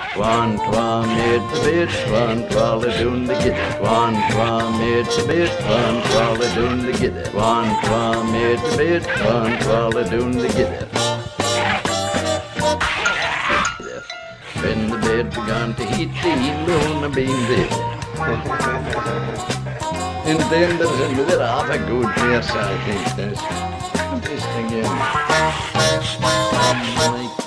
Twan, twa, med the bit, twan, twaladoon the git it. Twan, twa, med the bit, twan, twaladoon the git it. Twan, twa, med the bit, twan, twaladoon the git it. When the bed began to heat, the loon a bean did. And then there's another half a good yes, I think there's this thing in.